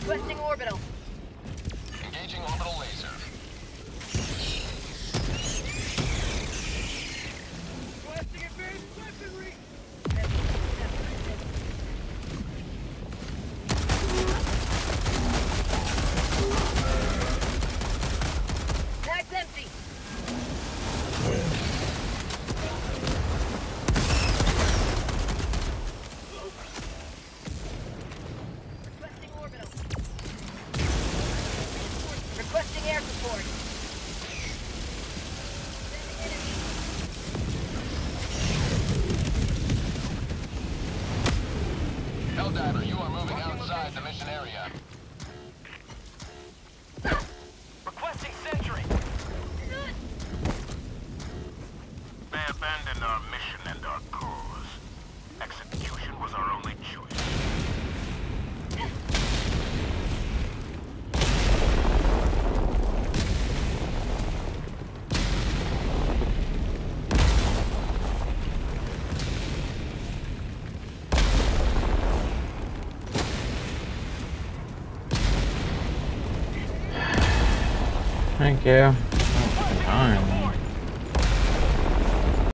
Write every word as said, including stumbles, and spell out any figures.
Requesting orbital. Engaging orbital laser. Requesting advanced weaponry. Bag's empty. Requesting orbital. Requesting air support. Sending enemy. Helldiver, you are moving outside the mission area. Requesting sentry. They abandoned our mission and our cause. Execution was our only choice. Thank you. Fine.